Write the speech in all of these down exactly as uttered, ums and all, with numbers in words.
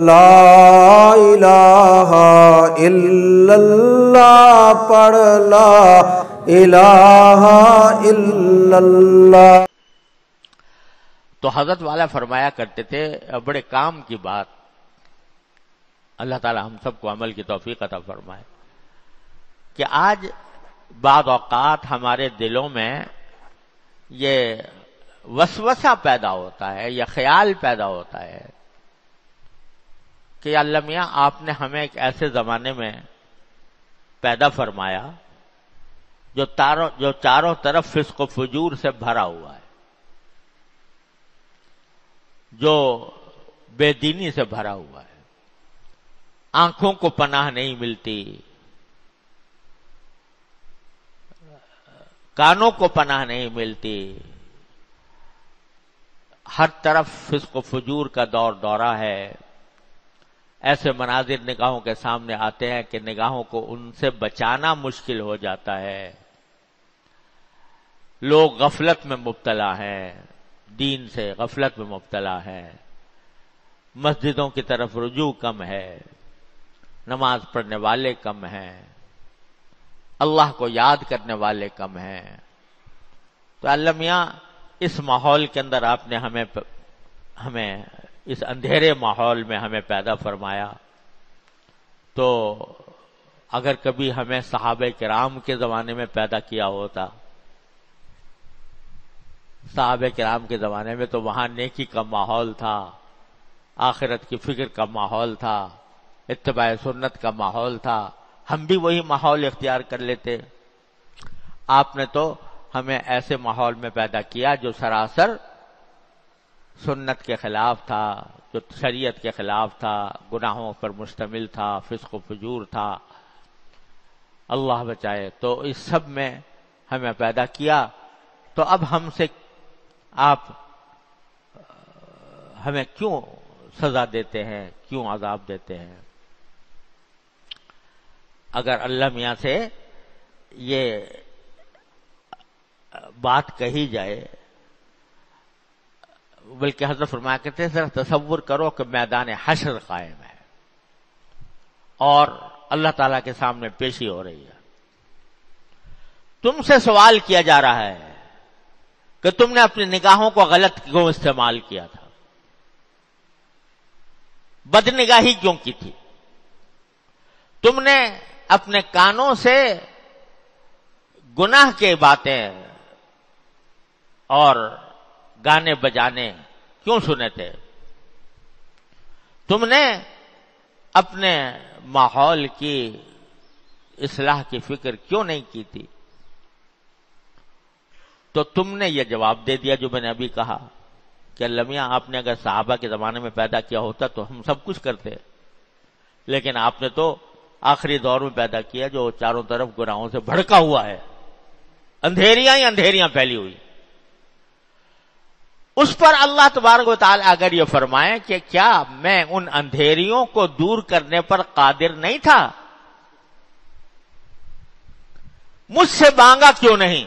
لا الہ الا اللہ پڑھ لا الہ الا اللہ۔ تو حضرت والا فرمایا کرتے تھے، بڑے کام کی بات، اللہ تعالی ہم سب کو عمل کی توفیق عطا فرمائے، کہ آج بعض اوقات ہمارے دلوں میں یہ وسوسہ پیدا ہوتا ہے یا خیال پیدا ہوتا ہے کہ اللہ میاں آپ نے ہمیں ایک ایسے زمانے میں پیدا فرمایا جو تاروں جو چاروں طرف فسق و فجور سے بھرا ہوا ہے، جو بے دینی سے بھرا ہوا ہے، آنکھوں کو پناہ نہیں ملتی، کانوں کو پناہ نہیں ملتی، ہر طرف فسق و فجور کا دور دورہ ہے۔ ایسے مناظر نگاہوں کے سامنے آتے ہیں کہ نگاہوں کو ان سے بچانا مشکل ہو جاتا ہے۔ لوگ غفلت میں مبتلا ہیں، دین سے غفلت میں مبتلا ہیں، مسجدوں کی طرف رجوع کم ہے، نماز پڑھنے والے کم ہیں، اللہ کو یاد کرنے والے کم ہیں۔ تو اللہ میاں اس ماحول کے اندر آپ نے ہمیں ہمیں اس اندھیرے ماحول میں ہمیں پیدا فرمایا، تو اگر کبھی ہمیں صحابہ کرام کے زمانے میں پیدا کیا ہوتا، صحابہ کرام کے زمانے میں تو وہاں نیکی کا ماحول تھا، آخرت کی فکر کا ماحول تھا، اتباع سنت کا ماحول تھا، ہم بھی وہی ماحول اختیار کر لیتے۔ آپ نے تو ہمیں ایسے ماحول میں پیدا کیا جو سراسر سنت کے خلاف تھا، جو شریعت کے خلاف تھا، گناہوں پر مشتمل تھا، فسق و فجور تھا، اللہ بچائے۔ تو اس سب میں ہمیں پیدا کیا، تو اب ہم سے آپ ہمیں کیوں سزا دیتے ہیں، کیوں عذاب دیتے ہیں؟ اگر اللہ میاں سے یہ بات کہی جائے، بلکہ حضرت فرمایا کرتے ہیں ذرا تصور کرو کہ میدان حشر قائم ہے اور اللہ تعالیٰ کے سامنے پیشی ہو رہی ہے، تم سے سوال کیا جا رہا ہے کہ تم نے اپنی نگاہوں کو غلط کیوں استعمال کیا تھا، بد نگاہی کیوں کی تھی، تم نے اپنے کانوں سے گناہ کے باتیں اور گانے بجانے کیوں سنے تھے، تم نے اپنے ماحول کی اصلاح کی فکر کیوں نہیں کی تھی؟ تو تم نے یہ جواب دے دیا جو میں نے ابھی کہا کہ اللہ میاں آپ نے اگر صحابہ کے زمانے میں پیدا کیا ہوتا تو ہم سب کچھ کرتے، لیکن آپ نے تو آخری دور میں پیدا کیا جو چاروں طرف گناہوں سے بھڑکا ہوا ہے، اندھیریاں ہی اندھیریاں پھیلی ہوئی۔ اس پر اللہ تبارک و تعالی اگر یہ فرمائے کہ کیا میں ان اندھیریوں کو دور کرنے پر قادر نہیں تھا، مجھ سے مانگا کیوں نہیں،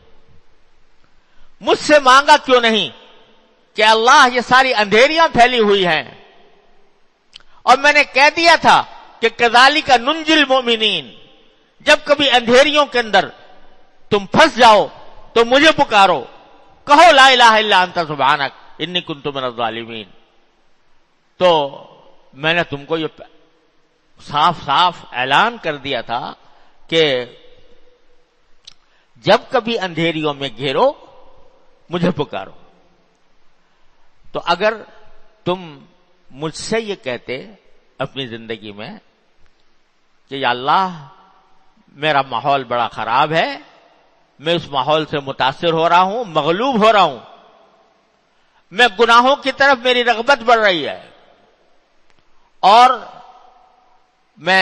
مجھ سے مانگا کیوں نہیں کہ اللہ یہ ساری اندھیریاں پھیلی ہوئی ہیں، اور میں نے کہہ دیا تھا کہ کذالک ننجی المؤمنین، جب کبھی اندھیریوں کے اندر تم پھنس جاؤ تو مجھے پکارو، کہو لا الہ الا انت سبحانک انی کنت من الظالمین۔ تو میں نے تم کو یہ صاف صاف اعلان کر دیا تھا کہ جب کبھی اندھیریوں میں گھیرو مجھے پکارو۔ تو اگر تم مجھ سے یہ کہتے اپنی زندگی میں کہ یا اللہ میرا ماحول بڑا خراب ہے، میں اس ماحول سے متاثر ہو رہا ہوں، مغلوب ہو رہا ہوں، میں گناہوں کی طرف میری رغبت بڑھ رہی ہے اور میں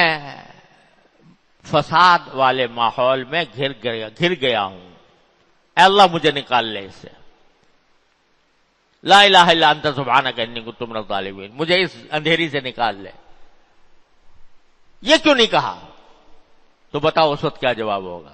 فساد والے ماحول میں گھر گیا گھر گیا ہوں، اے اللہ مجھے نکال لے اس سے، لا الہ الا انت سبحانک انی کنت من الظالمین، مجھے اس اندھیری سے نکال لے۔ یہ کیوں نہیں کہا؟ تو بتاؤ اس وقت کیا جواب ہوگا؟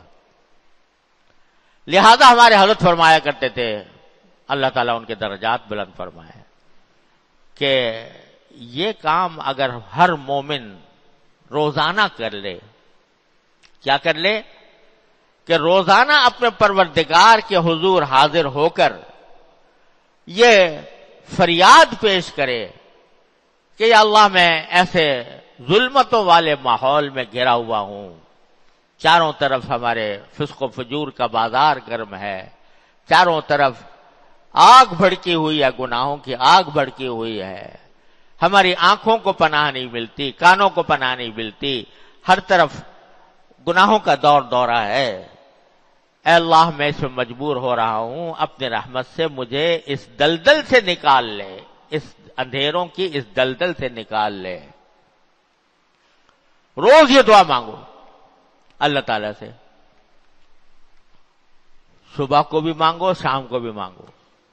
لہذا ہمارے حضرت فرمایا کرتے تھے، اللہ تعالیٰ ان کے درجات بلند فرمائے، کہ یہ کام اگر ہر مومن روزانہ کر لے، کیا کر لے کہ روزانہ اپنے پروردگار کے حضور حاضر ہو کر یہ فریاد پیش کرے کہ یا اللہ میں ایسے ظلمتوں والے ماحول میں گھرا ہوا ہوں، چاروں طرف ہمارے فسق و فجور کا بازار گرم ہے، چاروں طرف آگ بھڑکی ہوئی ہے، گناہوں کی آگ بھڑکی ہوئی ہے، ہماری آنکھوں کو پناہ نہیں ملتی، کانوں کو پناہ نہیں ملتی، ہر طرف گناہوں کا دور دورہ ہے۔ اے اللہ میں اس میں مجبور ہو رہا ہوں، اپنے رحمت سے مجھے اس دلدل سے نکال لے، اس اندھیروں کی اس دلدل سے نکال لے۔ روز یہ دعا مانگو اللہ تعالی سے، صبح کو بھی مانگو، شام کو بھی مانگو۔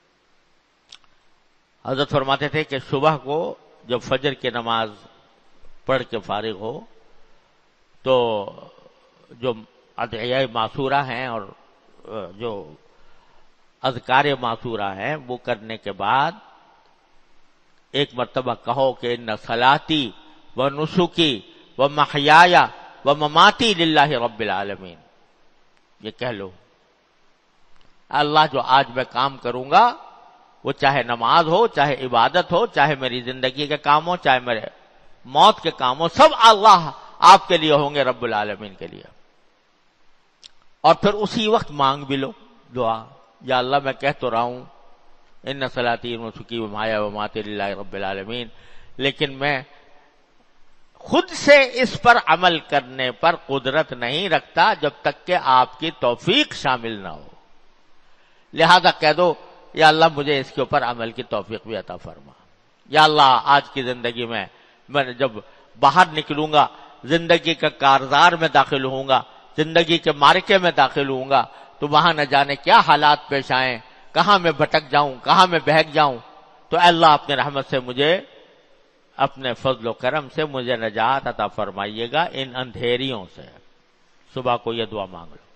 حضرت فرماتے تھے کہ صبح کو جب فجر کی نماز پڑھ کے فارغ ہو تو جو ادعیہ معصورہ ہیں اور جو اذکار معصورہ ہیں وہ کرنے کے بعد ایک مرتبہ کہو کہ ان صلاتی و نسکی و محیای و مماتی للہ رب العالمین، یہ کہہ لو اللہ جو آج میں کام کروں گا وہ چاہے نماز ہو، چاہے عبادت ہو، چاہے میری زندگی کے کام ہو، چاہے میرے موت کے کام ہو، سب اللہ آپ کے لیے ہوں گے، رب العالمین کے لیے۔ اور پھر اسی وقت مانگ بھی لو دعا، یا اللہ میں کہہ تو رہا ہوں ان صلاتی و نسکی و محیای و مماتی للہ رب العالمین، لیکن میں خود سے اس پر عمل کرنے پر قدرت نہیں رکھتا جب تک کہ آپ کی توفیق شامل نہ ہو، لہذا کہہ دو یا اللہ مجھے اس کے اوپر عمل کی توفیق بھی عطا فرما۔ یا اللہ آج کی زندگی میں میں جب باہر نکلوں گا، زندگی کا کارزار میں داخل ہوں گا، زندگی کے معرکے میں داخل ہوں گا، تو وہاں نہ جانے کیا حالات پیش آئیں، کہاں میں بھٹک جاؤں، کہاں میں بہک جاؤں، تو اے اللہ اپنے رحمت سے مجھے، اپنے فضل و کرم سے مجھے نجات عطا فرمائیے گا ان اندھیریوں سے۔ صبح کو یہ دعا مانگ لو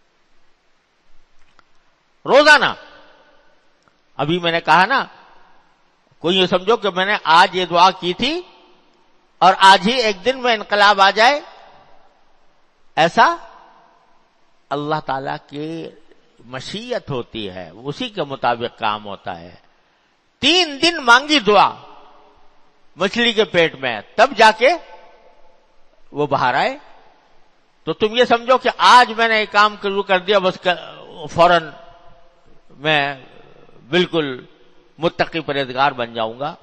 روزانہ۔ ابھی میں نے کہا نا، کوئی یہ سمجھو کہ میں نے آج یہ دعا کی تھی اور آج ہی ایک دن میں انقلاب آ جائے، ایسا اللہ تعالی کی مشیت ہوتی ہے، اسی کے مطابق کام ہوتا ہے۔ تین دن مانگی دعا مچھلی کے پیٹ میں، تب جا کے وہ باہر آئے، تو تم یہ سمجھو کہ آج میں نے یہ کام شروع کر دیا بس فوراً میں بالکل متقی پرہیزگار بن جاؤں گا،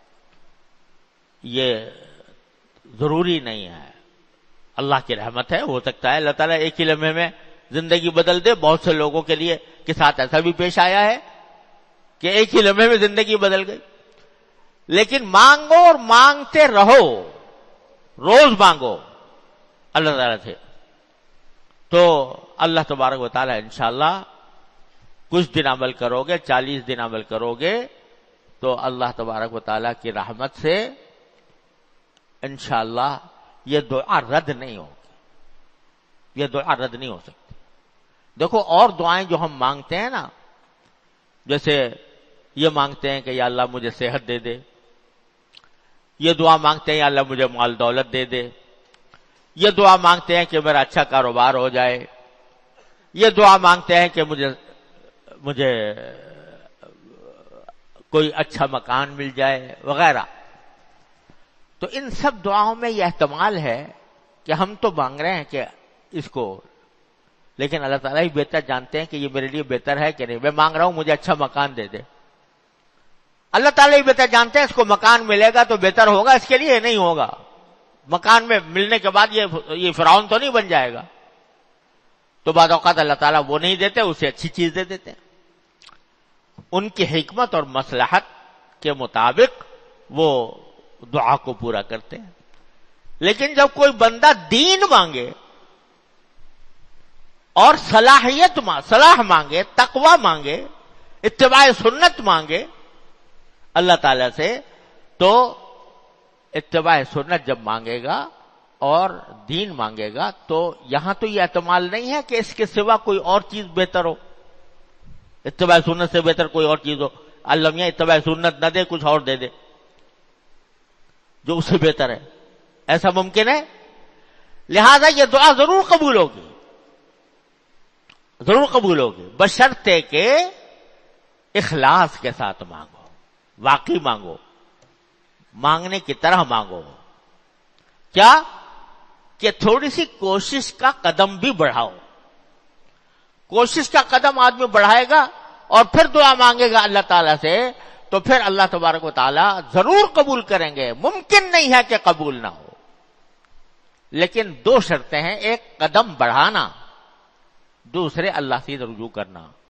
یہ ضروری نہیں ہے۔ اللہ کی رحمت ہے، ہو سکتا ہے اللہ تعالیٰ ایک ہی لمحے میں زندگی بدل دے۔ بہت سے لوگوں کے لیے کے ساتھ ایسا بھی پیش آیا ہے کہ ایک ہی لمحے میں زندگی بدل گئی۔ لیکن مانگو اور مانگتے رہو، روز مانگو اللہ تعالیٰ سے، تو اللہ تبارک و تعالیٰ انشاءاللہ کچھ دن عمل کرو گے، چالیس دن عمل کرو گے تو اللہ تبارک و تعالیٰ کی رحمت سے انشاءاللہ یہ دعا رد نہیں ہوگی، یہ دعا رد نہیں ہو سکتی۔ دیکھو اور دعائیں جو ہم مانگتے ہیں نا، جیسے یہ مانگتے ہیں کہ یا اللہ مجھے صحت دے دے، یہ دعا مانگتے ہیں یا اللہ مجھے مال دولت دے دے، یہ دعا مانگتے ہیں کہ میرا اچھا کاروبار ہو جائے، یہ دعا مانگتے ہیں کہ مجھے مجھے کوئی اچھا مکان مل جائے وغیرہ۔ تو ان سب دعاؤں میں یہ احتمال ہے کہ ہم تو مانگ رہے ہیں کہ اس کو، لیکن اللہ تعالیٰ ہی بہتر جانتے ہیں کہ یہ میرے لیے بہتر ہے کہ نہیں۔ میں مانگ رہا ہوں مجھے اچھا مکان دے دے، اللہ تعالیٰ ہی بہتر جانتے ہیں اس کو مکان ملے گا تو بہتر ہوگا، اس کے لیے نہیں ہوگا۔ مکان میں ملنے کے بعد یہ یہ فرعون تو نہیں بن جائے گا، تو بعض اوقات اللہ تعالیٰ وہ نہیں دیتے، اسے اچھی چیز دے دیتے ہیں۔ ان کی حکمت اور مصلحت کے مطابق وہ دعا کو پورا کرتے ہیں۔ لیکن جب کوئی بندہ دین مانگے اور صلاحیت صلاح مانگے، تقوی مانگے، اتباع سنت مانگے اللہ تعالی سے، تو اتباع سنت جب مانگے گا اور دین مانگے گا تو یہاں تو یہ احتمال نہیں ہے کہ اس کے سوا کوئی اور چیز بہتر ہو، اتباع سنت سے بہتر کوئی اور چیز ہو، اللہ میاں اتباع سنت نہ دے کچھ اور دے دے۔ جو اس سے بہتر ہے. ایسا ممکن ہے؟ لہذا یہ دعا ضرور قبول ہوگی، ضرور قبول ہوگی، بشرطے کہ اخلاص کے ساتھ مانگو، واقعی مانگو، مانگنے کی طرح مانگو. کیا کہ تھوڑی سی کوشش کا قدم بھی بڑھاؤ. کوشش کا قدم آدمی بڑھائے گا اور پھر دعا مانگے گا اللہ تعالیٰ سے، تو پھر اللہ تبارک و تعالیٰ ضرور قبول کریں گے. ممکن نہیں ہے کہ قبول نہ ہو، لیکن دو شرطیں ہیں، ایک قدم بڑھانا، دوسرے اللہ سے رجوع کرنا.